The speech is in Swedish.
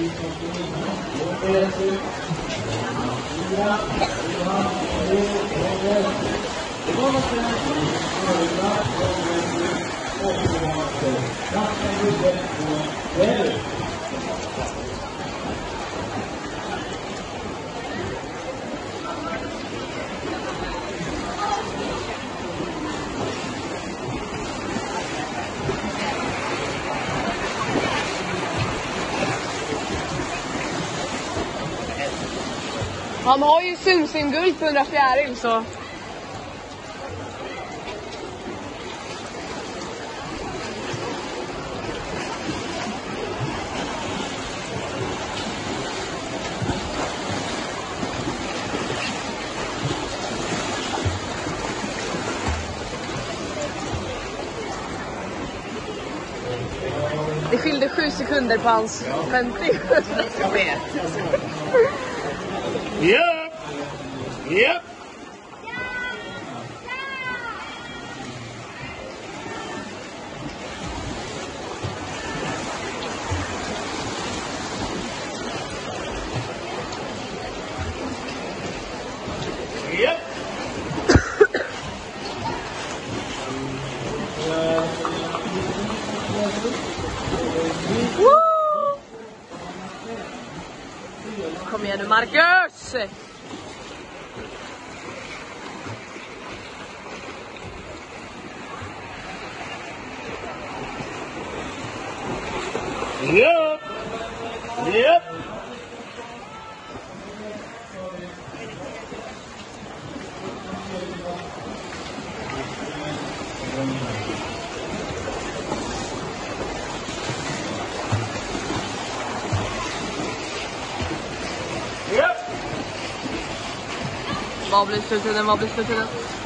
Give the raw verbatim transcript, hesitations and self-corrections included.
Han har ju Sumsim-guld på hundra fjäril så... Det skilde sju sekunder på hans femtio. Jag vet. Yep. Yep. Yep. Kom igen nu, Marcus! Yep. Yep. Vad blir slutändan? Vad blir slutändan?